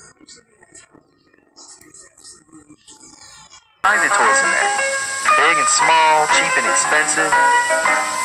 Find the toys in there. Big and small, cheap and expensive.